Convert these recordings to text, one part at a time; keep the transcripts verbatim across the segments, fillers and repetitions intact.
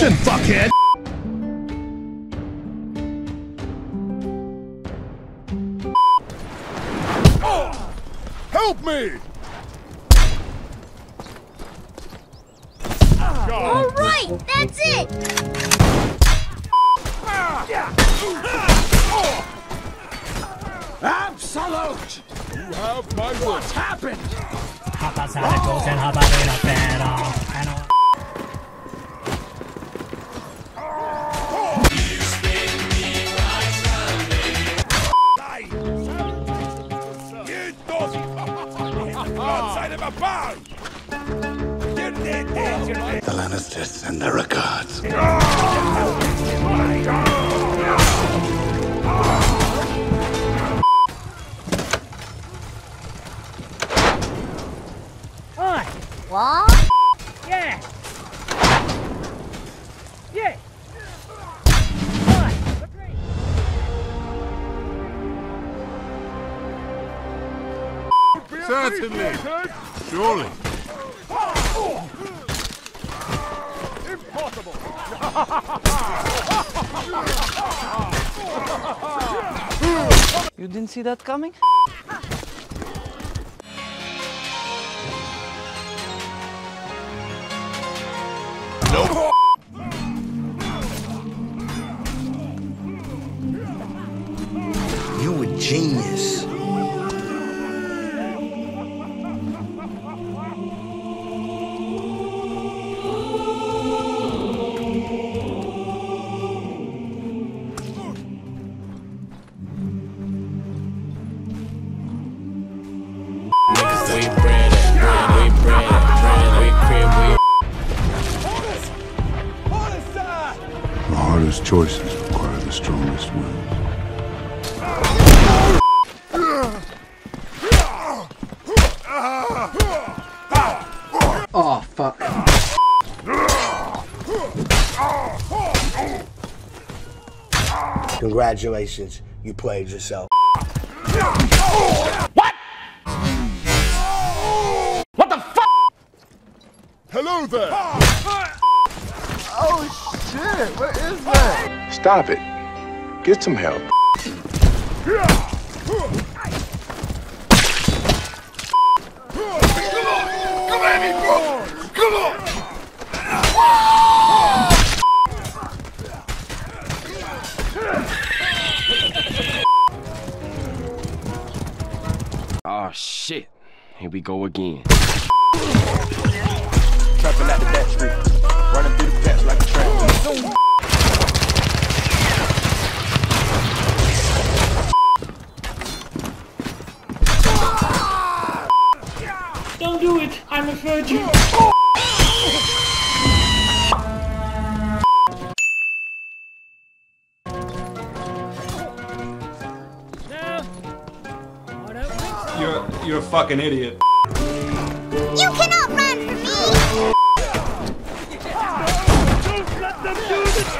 Listen, fuckhead! Oh, help me! All right, that's it. Absolute! You have my word. What's happened? Outside of a barn! The Lannisters send their regards. On! What? Yeah! Yeah! On! Certainly! Surely! Impossible! You didn't see that coming? Nope. You a genius. We bread, bread, we bread, bread, we cream, we. The hardest choices require the strongest will. Oh, fuck. Congratulations, you played yourself. What? What the fuck? Hello there! Oh shit, what is that? Stop it. Get some help. Come at me, bro! Come on! Oh shit! Here we go again. Trapping at the back street, running through the patch like a trap. Don't do it! I'm a virgin! You're you're a fucking idiot. You cannot run from me. Don't let them do this!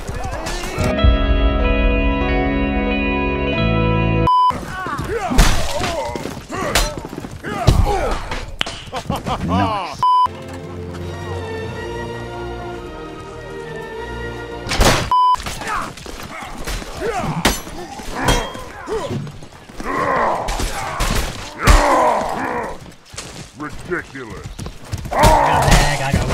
Nice. Ridiculous. I got